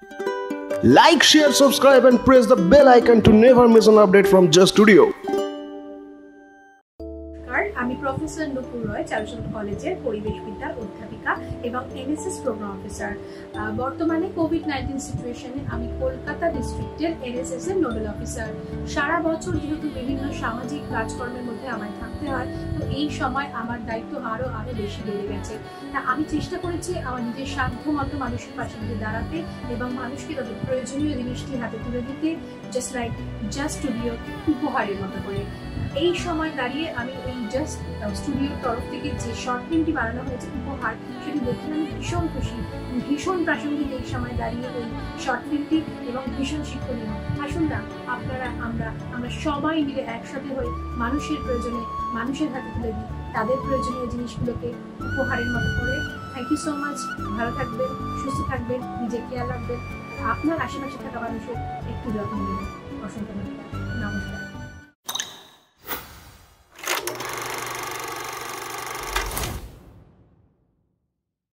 Like, share, subscribe and press the bell icon to never miss an update from Just Studio. আমি professor Nupur Roy Charuchandra কলেজের পরিবেশ বিদ্যার অধ্যাপিকা এবং এনএসএস প্রোগ্রাম অফিসার। বর্তমানে কোভিড-19 সিচুয়েশনে আমি কলকাতা ডিস্ট্রিক্টের এনএসএস এর নোডাল অফিসার। সারা বছর যেহেতু বিভিন্ন সামাজিক কাজকর্মের মধ্যে আমায় থাকতে হয়, তো এই সময় আমার দায়িত্ব আরো বেশি বেড়ে গেছে। আমি চেষ্টা করেছি আমার নিজের সাধ্যমতো মানুষের পাশে দাঁড়াতে এবং মানুষকে তাদের প্রয়োজনীয় জিনিসটি হাতে তুলে দিতে, জাস্ট স্টুডিও উপহারের মতো করে। এই সময় দাঁড়িয়ে আমি এই জাস্ট স্টুডিওর তরফ থেকে যে শর্ট ফিল্মটি বানানো হয়েছে উপহার, সেটি দেখে আমি ভীষণ খুশি, ভীষণ প্রাসঙ্গিক এই সময় দাঁড়িয়ে এই শর্ট ফিল্মটি এবং ভীষণ শিক্ষণীয়। আসুন না আপনারা আমরা সবাই মিলে একসাথে হয়ে মানুষের প্রয়োজনে মানুষের হাতে তুলে দিই তাদের প্রয়োজনীয় জিনিসগুলোকে উপহারের মতো করে। Thank you so much. ভালো থাকবেন, সুস্থ থাকবেন, নিজের খেয়াল রাখবেন, আপনার আশেপাশে থাকা মানুষের একটু যত্ন নেবেন। অসংখ্য ধন্যবাদ। নমস্কার।